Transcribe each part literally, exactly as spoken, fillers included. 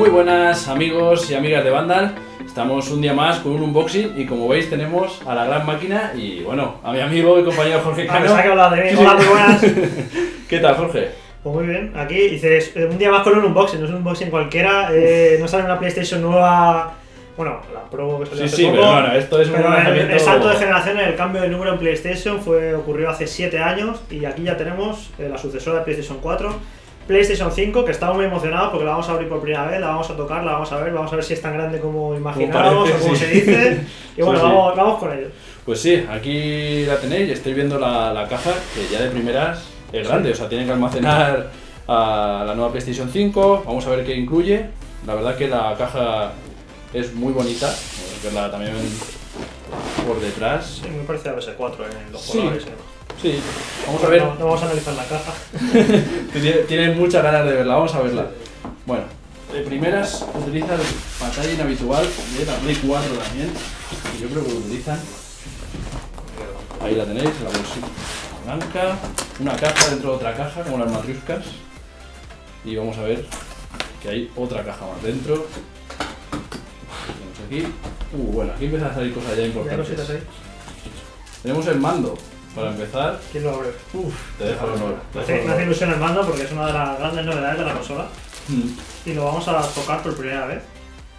Muy buenas amigos y amigas de Vandal, estamos un día más con un unboxing y como veis tenemos a la gran máquina y bueno, a mi amigo y compañero Jorge Cano. Ah, que hablar de mí. Hola, muy buenas. ¿Qué tal, Jorge? Pues muy bien, aquí dices, un día más con un unboxing, no es un unboxing cualquiera, eh, no sale una PlayStation nueva, bueno, la Pro que salió Sí, hace sí, poco, pero bueno, esto es un pero el, lanzamiento... el salto de generación, el cambio de número en PlayStation fue ocurrió hace siete años y aquí ya tenemos eh, la sucesora de PlayStation cuatro, PlayStation cinco, que estamos muy emocionados porque la vamos a abrir por primera vez, la vamos a tocar, la vamos a ver, vamos a ver si es tan grande como imaginábamos o como sí. se dice, y bueno, sí, sí. Vamos, vamos con ello. Pues sí, aquí la tenéis, estáis viendo la, la caja, que ya de primeras es grande, sí. O sea, tiene que almacenar a la nueva PlayStation cinco, vamos a ver qué incluye. La verdad que la caja es muy bonita, vamos a verla también por detrás. Sí, me parece a P S cuatro en los sí. colores. ¿eh? Sí, vamos a ver. No, no vamos a analizar la caja. Tienen muchas ganas de verla, vamos a verla. Bueno, de primeras utiliza el pantalla inhabitual de la Play cuatro también, que yo creo que lo utilizan. Ahí la tenéis, la bolsita blanca, una caja dentro de otra caja, como las matriuscas. Y vamos a ver que hay otra caja más dentro. Tenemos aquí. Uh, bueno, aquí empiezan a salir cosas ya importantes. Tenemos el mando. Para empezar, ¿quién lo abre? Uf, te deja el honor. Me hace, me hace ilusión el mando porque es una de las grandes novedades de la consola. Mm. Y lo vamos a tocar por primera vez.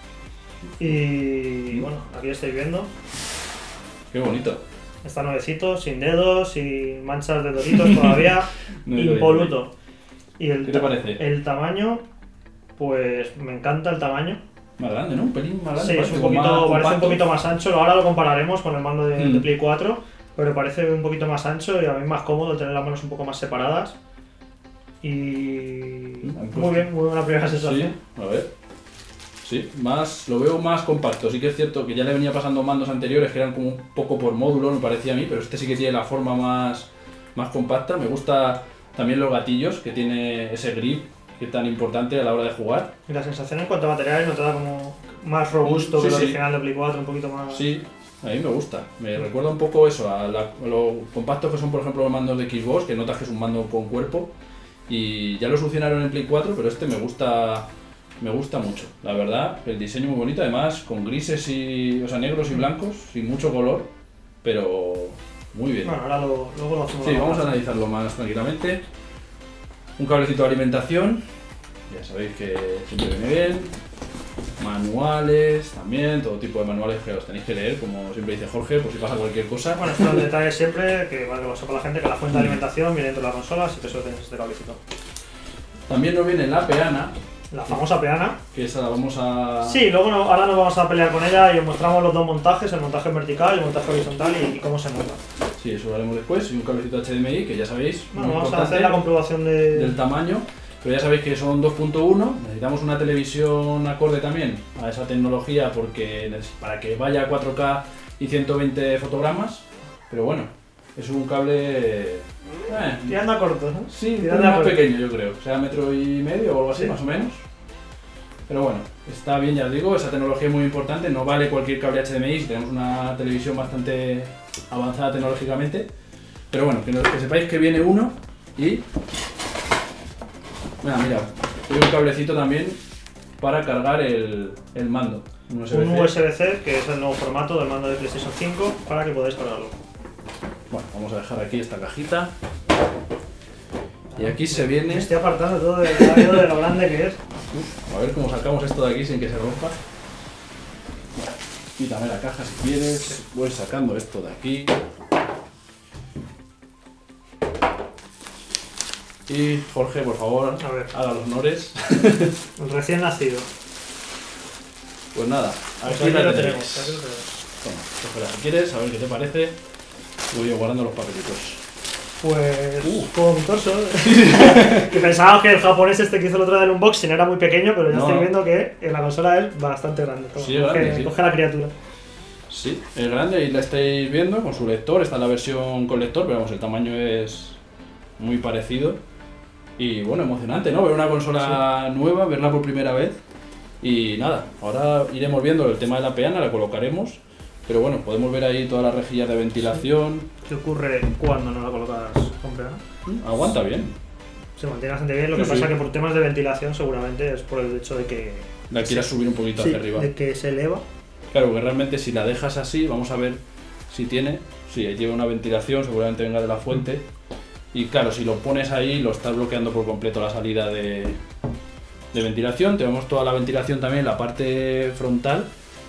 Y mm. bueno, aquí estáis viendo. Qué bonito. Está nuevecito, sin dedos, sin manchas de doritos todavía. no impoluto. Y el ¿Qué te parece? El tamaño, pues me encanta el tamaño. Más grande, ¿no? Un pelín más grande. Sí, es un poquito, parece un poquito más ancho. Ahora lo compararemos con el mando de, mm. de Play cuatro. Pero parece un poquito más ancho y a mí más cómodo tener las manos un poco más separadas. Y muy bien, muy buena primera sensación. Sí, a ver. Sí, más, lo veo más compacto. Sí que es cierto que ya le venía pasando mandos anteriores que eran como un poco por módulo, me parecía a mí, pero este sí que tiene la forma más, más compacta. Me gusta también los gatillos, que tiene ese grip que es tan importante a la hora de jugar. Y la sensación en cuanto a materiales no te da como más robusto sí, que el sí. original de Play cuatro, un poquito más... Sí. A mí me gusta, me recuerda un poco eso, a, la, a lo compactos que son por ejemplo los mandos de Xbox, que notas que es un mando con cuerpo y ya lo solucionaron en Play cuatro, pero este me gusta me gusta mucho, la verdad, el diseño muy bonito, además con grises y, o sea, negros y blancos, sin mucho color, pero muy bien. Bueno, ahora lo, luego lo hacemos. Sí, vamos a analizarlo más tranquilamente. Un cablecito de alimentación, ya sabéis que siempre viene bien. Manuales también, todo tipo de manuales que los tenéis que leer, como siempre dice Jorge, por si pasa cualquier cosa. Bueno, estos detalles siempre, que vale, lo sepa la gente, que la fuente de alimentación viene dentro de la consola, así que eso tenéis este cablecito. También nos viene la peana. La famosa peana. Que esa la vamos a... Sí, luego no, ahora nos vamos a pelear con ella y os mostramos los dos montajes, el montaje vertical y el montaje horizontal y, y cómo se monta. Sí, eso lo haremos después, y un cablecito H D M I, que ya sabéis, bueno, vamos a hacer la comprobación de... del tamaño. Pero ya sabéis que son dos punto uno, necesitamos una televisión acorde también a esa tecnología porque para que vaya a cuatro K y ciento veinte fotogramas, pero bueno, es un cable... Eh, tirando a corto, ¿no? Sí, tirando más corto. Pequeño yo creo, o sea, metro y medio o algo así, sí. Más o menos. Pero bueno, está bien, ya os digo, esa tecnología es muy importante, no vale cualquier cable H D M I si tenemos una televisión bastante avanzada tecnológicamente. Pero bueno, que, que sepáis que viene uno y... Mira, mira, hay un cablecito también para cargar el, el mando. Un U S B C. Un U S B C, que es el nuevo formato del mando de PlayStation cinco, para que podáis cargarlo. Bueno, vamos a dejar aquí esta cajita. Y aquí se viene... Me estoy apartando todo de, de lo grande que es. Uf, a ver cómo sacamos esto de aquí sin que se rompa. Bueno, quítame la caja si quieres. Voy sacando esto de aquí. Y Jorge, por favor, a ver. Haga los honores. El recién nacido. Pues nada, aquí, pues la lo tenemos. tenemos. Aquí lo tenemos. Toma, cógela si quieres, a ver qué te parece. Voy yo guardando los papelitos. Pues... Uh. como mi torso. Que pensábamos que el japonés este que hizo el otro del unboxing era muy pequeño, pero ya no. Estoy viendo que en la consola es bastante grande. Sí, es grande, coge, sí. coge la criatura. Sí, es grande y la estáis viendo con su lector. Está en la versión con lector, pero vamos, el tamaño es muy parecido. Y bueno, emocionante, ¿no? Ver una consola sí. nueva, verla por primera vez. Y nada, ahora iremos viendo el tema de la peana, la colocaremos. Pero bueno, podemos ver ahí todas las rejillas de ventilación. Sí. ¿Qué ocurre cuando no la colocas con peana? Aguanta bien. se mantiene bastante bien. Lo Sí, que pasa sí. que por temas de ventilación seguramente es por el hecho de que... La quieras sí, subir un poquito sí, hacia arriba. de que se eleva. Claro, que realmente si la dejas así, vamos a ver si tiene, sí, lleva una ventilación, seguramente venga de la fuente. Y claro, si lo pones ahí, lo estás bloqueando por completo la salida de, de ventilación. Tenemos toda la ventilación también en la parte frontal.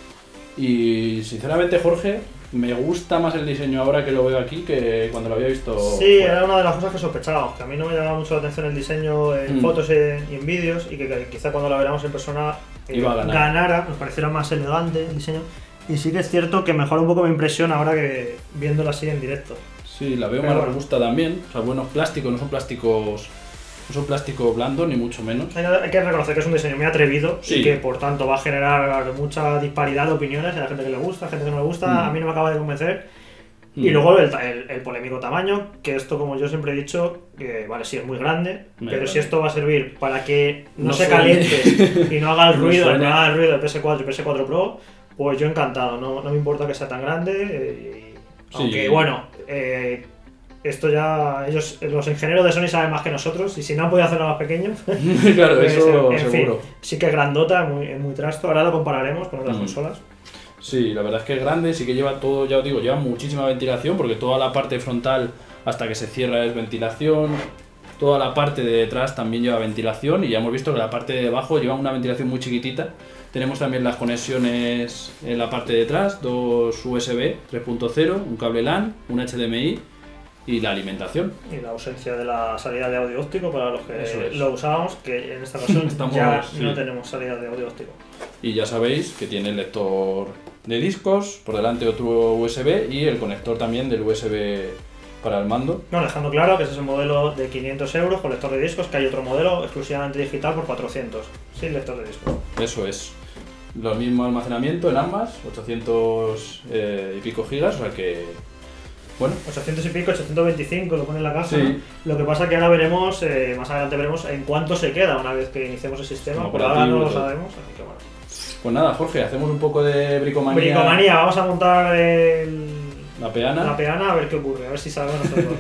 Y sinceramente, Jorge, me gusta más el diseño ahora que lo veo aquí que cuando lo había visto. Sí, fuera. era una de las cosas que sospechábamos, que a mí no me llamaba mucho la atención el diseño en Mm. fotos e- y en vídeos, y que, que quizá cuando lo veamos en persona eh, Iba a ganar. ganara, nos pareciera más elegante el diseño. Y sí que es cierto que mejora un poco mi impresión ahora que viéndola así en directo. Sí, la veo Pero más bueno. robusta también. O sea, buenos plásticos, no son plásticos. No son plástico blando, ni mucho menos. Hay hay que reconocer que es un diseño muy atrevido Sí. y que por tanto va a generar mucha disparidad de opiniones. Hay gente que le gusta, gente que no le gusta. Mm. A mí no me acaba de convencer. Y Mm. luego el, ta- el- el polémico tamaño, que esto, como yo siempre he dicho, que vale, sí es muy grande, Muy pero grande. si esto va a servir para que no, No se suene. caliente y no haga el No ruido, suene. no haga el ruido de P S cuatro y P S cuatro Pro, pues yo encantado. No, no me importa que sea tan grande. eh, y- Sí. Aunque bueno, eh, esto ya ellos, los ingenieros de Sony saben más que nosotros, y si no han podido hacerlo más pequeño, Claro, pues, eso en fin, seguro. sí que es grandota, es muy, es muy trasto. Ahora lo compararemos con otras Mm. consolas. Sí, la verdad es que es grande, sí que lleva todo, ya os digo, lleva muchísima ventilación porque toda la parte frontal hasta que se cierra es ventilación, toda la parte de detrás también lleva ventilación y ya hemos visto que la parte de abajo lleva una ventilación muy chiquitita. Tenemos también las conexiones en la parte de atrás, dos U S B tres punto cero, un cable LAN, un H D M I y la alimentación. Y la ausencia de la salida de audio óptico para los que Eso es. lo usábamos, que en esta ocasión Estamos- ya sí. no tenemos salida de audio óptico. Y ya sabéis que tiene el lector de discos, por delante otro U S B y el conector también del U S B para el mando. No, dejando claro que ese es el modelo de quinientos euros con lector de discos, que hay otro modelo exclusivamente digital por cuatrocientos, sin lector de discos. Eso es. Lo mismo almacenamiento en ambas, ochocientos eh, y pico gigas, o sea que... Bueno, ochocientos y pico, ochocientos veinticinco, lo pone en la caja. Sí. ¿no? Lo que pasa que ahora veremos, eh, más adelante veremos en cuánto se queda una vez que iniciemos el sistema, Como por ahora no lo operativo y todo. sabemos, así que bueno. pues nada, Jorge, hacemos un poco de bricomanía. Bricomanía, vamos a montar el... La peana. la peana a ver qué ocurre, a ver si sabemos nosotros.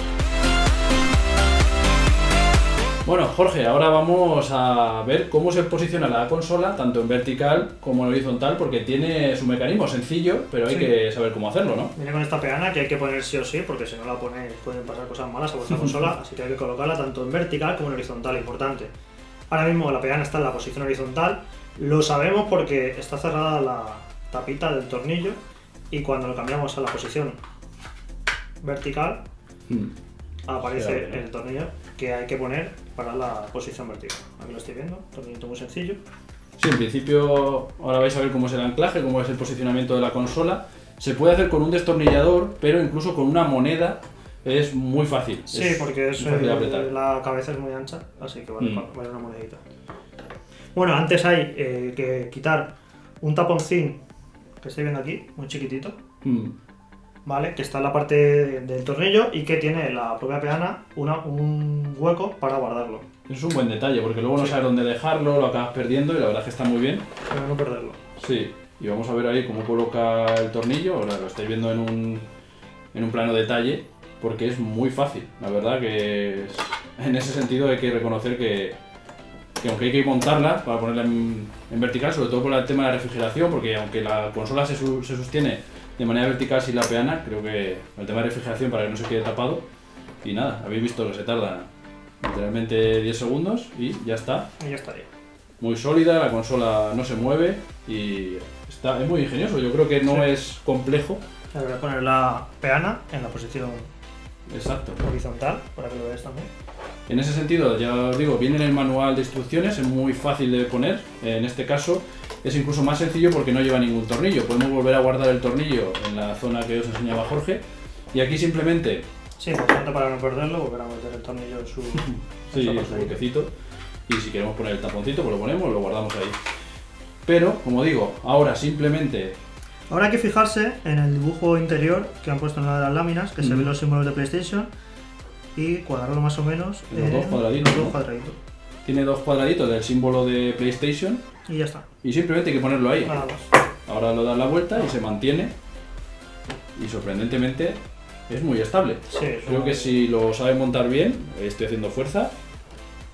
Bueno, Jorge, ahora vamos a ver cómo se posiciona la consola, tanto en vertical como en horizontal, porque tiene su mecanismo sencillo, pero hay Sí. que saber cómo hacerlo, ¿no? Viene con esta peana que hay que poner sí o sí, porque si no la ponéis pueden pasar cosas malas a vuestra consola, así que hay que colocarla tanto en vertical como en horizontal, importante. Ahora mismo la peana está en la posición horizontal, lo sabemos porque está cerrada la tapita del tornillo y cuando lo cambiamos a la posición vertical Hmm. aparece Se abre, ¿no? el tornillo que hay que poner para la posición vertical. Aquí lo estoy viendo, tornillito muy sencillo. Sí, en principio ahora vais a ver cómo es el anclaje, cómo es el posicionamiento de la consola. Se puede hacer con un destornillador, pero incluso con una moneda es muy fácil. Sí, es porque es, muy fácil de eh, apretar. la cabeza es muy ancha, así que vale, Mm. vale una monedita. Bueno, antes hay eh, que quitar un taponcín que estoy viendo aquí, muy chiquitito, Hmm. ¿vale? Que está en la parte de- del tornillo y que tiene la propia peana una, un hueco para guardarlo, Es un buen detalle, porque luego no Sí. sabes dónde dejarlo, lo acabas perdiendo y la verdad es que está muy bien. para no perderlo. Sí, y vamos a ver ahí cómo coloca el tornillo, ahora lo estáis viendo en un, en un plano detalle, porque es muy fácil, la verdad que es- en ese sentido hay que reconocer que, que aunque hay que montarla para ponerla en, en vertical, sobre todo por el tema de la refrigeración, porque aunque la consola se, su- se sostiene de manera vertical sin la peana, creo que el tema de refrigeración para que no se quede tapado, y nada, habéis visto que se tarda literalmente diez segundos y ya está. Y ya estaría. Muy sólida, la consola no se mueve y está, es muy ingenioso, yo creo que no Sí. es complejo. Ahora voy a poner la peana en la posición Exacto. horizontal para que lo veáis también. En ese sentido, ya os digo, viene en el manual de instrucciones, es muy fácil de poner. En este caso es incluso más sencillo porque no lleva ningún tornillo. Podemos volver a guardar el tornillo en la zona que os enseñaba Jorge. Y aquí simplemente, Sí, importante para no perderlo, volver a meter el tornillo en su... sí, en su en su apartadito. huequecito. Y si queremos poner el taponcito, pues lo ponemos, lo guardamos ahí. Pero, como digo, ahora simplemente... Ahora hay que fijarse en el dibujo interior que han puesto en una de las láminas, que se Ujú. ven los símbolos de PlayStation, y cuadrarlo más o menos En los dos cuadraditos, los dos ¿no? cuadraditos. Tiene dos cuadraditos del símbolo de PlayStation Y ya está, y simplemente hay que ponerlo ahí. nada más. Ahora lo das la vuelta y se mantiene y sorprendentemente es muy estable. Sí, eso- Creo que si lo sabes montar bien, estoy haciendo fuerza,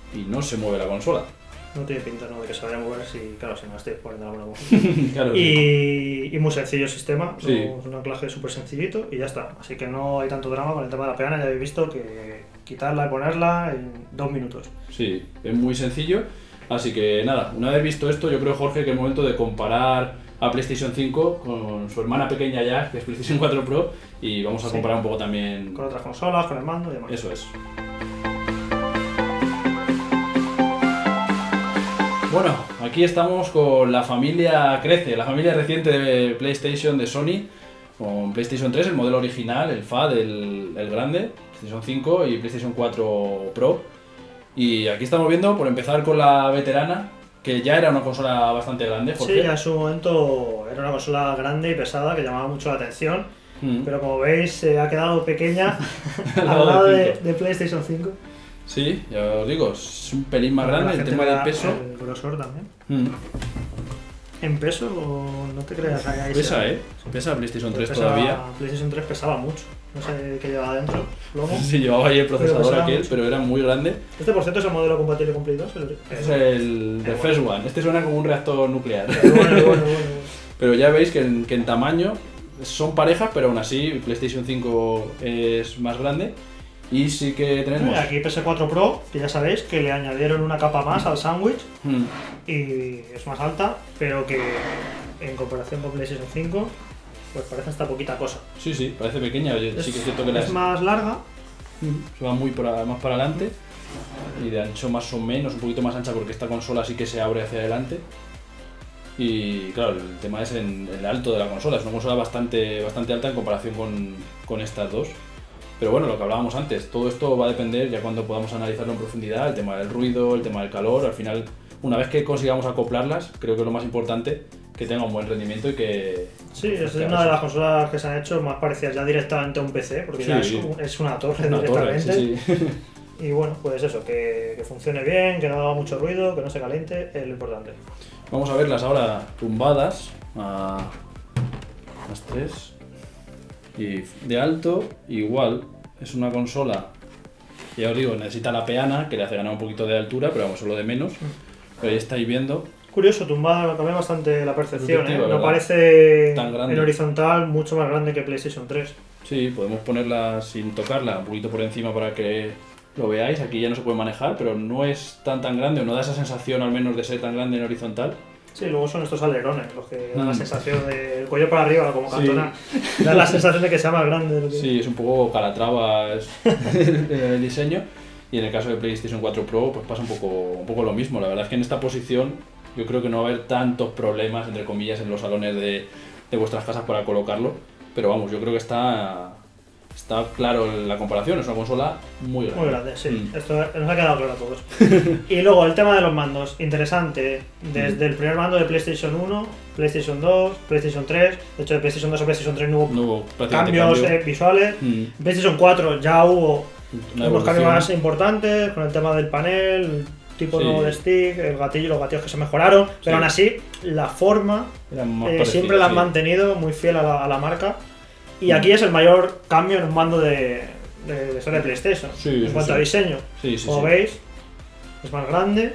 y no se mueve la consola. No tiene pinta, ¿no?, de que se vaya a mover si, claro, si no estoy poniendo la buena voz. Claro, y, y muy sencillo el sistema, sí. Es un anclaje súper sencillito y ya está. Así que no hay tanto drama con el tema de la peana, ya habéis visto que quitarla y ponerla en dos minutos. Sí, es muy sencillo. Así que nada, una vez visto esto, yo creo, Jorge, que es momento de comparar a PlayStation cinco con su hermana pequeña ya, que es PlayStation cuatro Pro, y vamos a Sí. comparar un poco también Con otras consolas, con el mando y demás. Eso es. Bueno, aquí estamos con la familia crece, la familia reciente de PlayStation de Sony, con PlayStation tres, el modelo original, el F A D, el, el grande, PlayStation cinco y PlayStation cuatro Pro. Y aquí estamos viendo, por empezar con la veterana, que ya era una consola bastante grande, Jorge. Sí, ya en su momento era una consola grande y pesada que llamaba mucho la atención, Mm. pero como veis se ha quedado pequeña Al al lado lado del de, cinco. de PlayStation cinco. Sí, ya os digo, es un pelín más La grande el gente tema le del da peso. El grosor también. Mm. ¿En peso o no te creas? Ahí, ahí Pesa, se- ¿eh? Pesa PlayStation tres pesaba- todavía. PlayStation tres pesaba mucho. No sé qué llevaba dentro. Plomo. Sí, llevaba ahí el procesador pesaba aquel, mucho. pero era muy grande. Este, por cierto, es el modelo compatible con Play dos. El, Este es el The el First One. Este suena como un reactor nuclear. el bueno, el bueno, el bueno, el bueno. Pero ya veis que en, que en tamaño son parejas, pero aún así PlayStation cinco es más grande. Y sí que tenemos... Aquí P S cuatro Pro, que ya sabéis que le añadieron una capa más al sándwich Mm, y es más alta, pero que en comparación con PlayStation cinco, pues parece hasta poquita cosa. sí, sí, parece pequeña. Oye, sí que es cierto que es las- más larga, se va muy para, más para adelante. Y de ancho más o menos, un poquito más ancha porque esta consola sí que se abre hacia adelante. Y claro, el tema es en el alto de la consola. Es una consola bastante, bastante alta en comparación con, con estas dos. Pero bueno, lo que hablábamos antes, todo esto va a depender ya cuando podamos analizarlo en profundidad, el tema del ruido, el tema del calor. Al final, una vez que consigamos acoplarlas, creo que es lo más importante, que tenga un buen rendimiento y que... sí, es que una de las consolas que se han hecho más parecidas ya directamente a un P C, porque ya es, Sí. un- es una torre una torre, directamente. sí, sí. Y bueno, pues eso, que, que funcione bien, que no haga mucho ruido, que no se caliente, es lo importante. Vamos a verlas ahora tumbadas a las tres. Y de alto, igual, es una consola, ya os digo, necesita la peana, que le hace ganar un poquito de altura, pero vamos, solo de menos. Pero ahí estáis viendo. Curioso, tumbada cambia bastante la percepción, ¿eh? Perspectiva, No ¿verdad? parece Tan grande. en horizontal mucho más grande que PlayStation tres. Sí, podemos ponerla sin tocarla, un poquito por encima para que lo veáis. Aquí ya no se puede manejar, pero no es tan tan grande, o no da esa sensación al menos de ser tan grande en horizontal. Sí, luego son estos alerones los que dan la Mm. sensación del cuello para arriba, como Sí. Cantona. Da la sensación de que sea más grande de lo que... Sí, es un poco calatrava es el, el diseño. Y en el caso de PlayStation cuatro Pro, pues pasa un poco, un poco lo mismo. La verdad es que en esta posición yo creo que no va a haber tantos problemas, entre comillas, en los salones de, de vuestras casas para colocarlo. Pero vamos, yo creo que está, está claro la comparación. Es una consola muy grande. Muy grande, sí. Mm. Esto nos ha quedado claro a todos. Y luego el tema de los mandos, interesante. Desde el primer mando de PlayStation uno, PlayStation dos, PlayStation tres. De hecho, de PlayStation dos a PlayStation tres no hubo No hubo prácticamente cambios cambio. eh, visuales. Mm, En PlayStation cuatro ya hubo una unos cambios evolución. más importantes con el tema del panel, el tipo Sí. nuevo de stick, el gatillo, los gatillos que se mejoraron. Pero Sí. aún así, la forma Eran más eh, parecidos, siempre la han sí. mantenido muy fiel a la, a la marca. Y Mm. aquí es el mayor cambio en un mando de, de, de historia de PlayStation. Sí, en sí, cuanto sí. a diseño. Sí, sí, Como sí. veis, es más grande.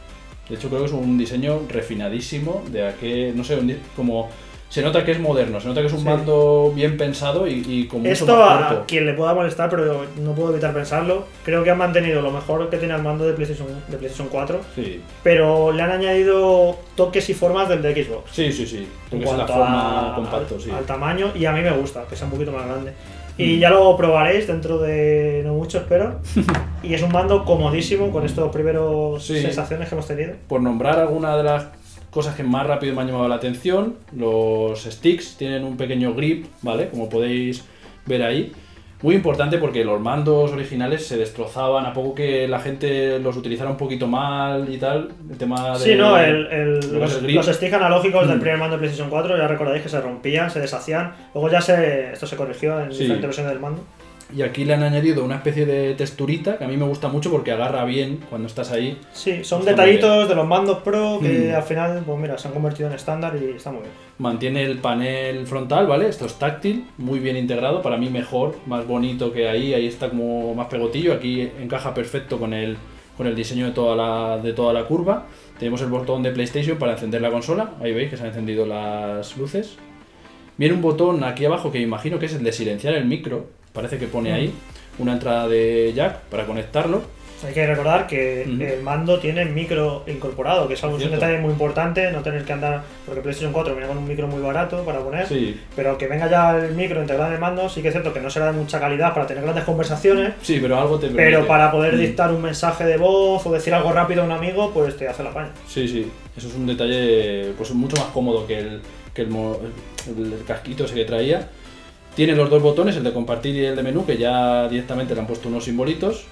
De hecho, creo que es un diseño refinadísimo de a qué, no sé, un di- como se nota que es moderno, se nota que es un Sí. mando bien pensado y, y con mucho Esto más a cuerpo. quien le pueda molestar, pero no puedo evitar pensarlo. Creo que han mantenido lo mejor que tenía el mando de PlayStation, de PlayStation cuatro, Sí, pero le han añadido toques y formas del de Xbox. sí, sí, sí. En Creo que es la cuanto forma a- compacto, al, sí. al tamaño, y a mí me gusta que sea un poquito más grande. Y Mm. ya lo probaréis dentro de no mucho, espero. Y es un mando comodísimo con estos primeros Sí. sensaciones que hemos tenido. Por nombrar alguna de las cosas que más rápido me han llamado la atención, los sticks tienen un pequeño grip, ¿vale? Como podéis ver ahí. Muy importante porque los mandos originales se destrozaban a poco que la gente los utilizara un poquito mal y tal. El tema de... Sí, no, el, el- lo que es los, el grip. los sticks analógicos del Mm. primer mando de PlayStation cuatro, ya recordáis que se rompían, se deshacían. Luego ya se, esto se corrigió en Sí. diferentes versiones del mando. Y aquí le han añadido una especie de texturita que a mí me gusta mucho porque agarra bien cuando estás ahí. Sí, son Está muy detallitos de los mandos Pro que Mm. al final, pues mira, se han convertido en estándar y está muy bien. Mantiene el panel frontal, ¿vale? Esto es táctil, muy bien integrado, para mí mejor, más bonito que ahí, ahí está como más pegotillo, aquí encaja perfecto con el, con el diseño de toda la, de toda la curva. Tenemos el botón de PlayStation para encender la consola, ahí veis que se han encendido las luces. Viene un botón aquí abajo que imagino que es el de silenciar el micro, parece que pone ahí una entrada de jack para conectarlo. Hay que recordar que Uh-huh. el mando tiene micro incorporado, que es algo, es un Cierto. detalle muy importante, no tener que andar, porque PlayStation cuatro viene con un micro muy barato para poner, Sí, pero que venga ya el micro integrado en el mando, sí que es cierto que no será de mucha calidad para tener grandes conversaciones, sí, pero algo te permite. pero para poder Mm. dictar un mensaje de voz o decir algo rápido a un amigo, pues te hace la paña. Sí, sí, eso es un detalle pues mucho más cómodo que el, que el, mo- el, el casquito ese que traía. Tiene los dos botones, el de compartir y el de menú, que ya directamente le han puesto unos simbolitos.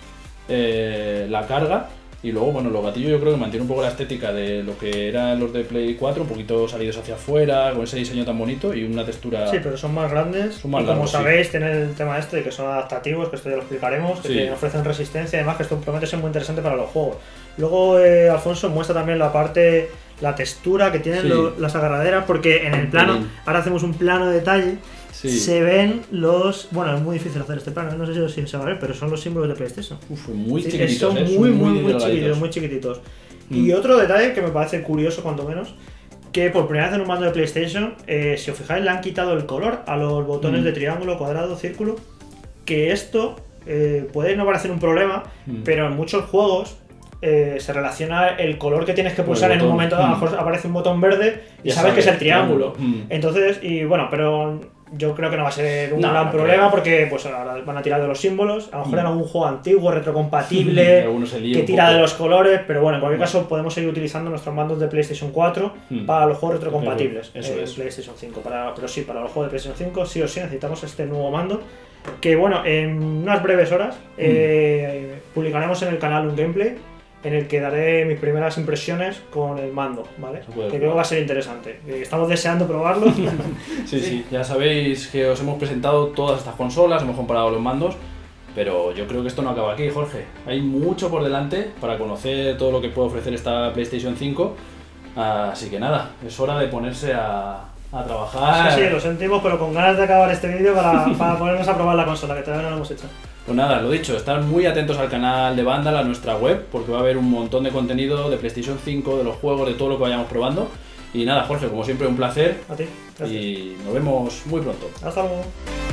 Eh, la carga y luego, bueno, los gatillos yo creo que mantiene un poco la estética de lo que eran los de Play cuatro, un poquito salidos hacia afuera, con ese diseño tan bonito y una textura... Sí, pero son más grandes Son más y como largos, sí. sabéis tienen el tema este de que son adaptativos, que esto ya lo explicaremos, que Sí. te ofrecen resistencia y además que esto promete ser muy interesante para los juegos. Luego eh, Alfonso muestra también la parte, la textura que tienen Sí. lo- las agarraderas, porque en el plano, pelín. ahora hacemos un plano de detalle, Sí. se ven los... Bueno, es muy difícil hacer este plano, no sé si se va a ver, pero son los símbolos de PlayStation. Uf, muy Sí, chiquititos, son ¿eh? muy, muy, muy delgaditos. chiquititos, muy chiquititos. Mm. Y otro detalle que me parece curioso, cuanto menos, que por primera vez en un mando de PlayStation, eh, si os fijáis, le han quitado el color a los botones Mm. de triángulo, cuadrado, círculo. Que esto eh, puede no parecer un problema, Mm. pero en muchos juegos eh, se relaciona el color que tienes que Con el pulsar en un botón. momento, a lo Mm. mejor aparece un botón verde y Ya sabes que es el sabes, triángulo. triángulo. Mm. Entonces, y bueno, pero yo creo que no va a ser un No, gran no problema creo. porque pues ahora van a tirar de los símbolos, a lo mejor Mm. en algún juego antiguo, retrocompatible, Algunos se lían que un tira poco. de los colores, pero bueno, en cualquier Bueno. caso podemos seguir utilizando nuestros mandos de PlayStation cuatro Mm. para los juegos retrocompatibles Eso en es. PlayStation cinco. Para, pero sí, para los juegos de PlayStation cinco sí o sí necesitamos este nuevo mando. Que bueno, en unas breves horas Mm. eh, publicaremos en el canal un gameplay en el que daré mis primeras impresiones con el mando, ¿vale? Se puede Que creo probar. que va a ser interesante. Eh, Estamos deseando probarlo. Sí, sí, ya sabéis que os hemos presentado todas estas consolas, hemos comparado los mandos, pero yo creo que esto no acaba aquí, Jorge. Hay mucho por delante para conocer todo lo que puede ofrecer esta PlayStation cinco, así que nada, es hora de ponerse a, a trabajar. Sí, sí, lo sentimos, pero con ganas de acabar este vídeo para, para ponernos a probar la consola, que todavía no lo hemos hecho. Pues nada, lo dicho, estar muy atentos al canal de Vandal, a nuestra web, porque va a haber un montón de contenido de PlayStation cinco, de los juegos, de todo lo que vayamos probando. Y nada, Jorge, como siempre, un placer A ti, gracias. y nos vemos muy pronto. Hasta luego.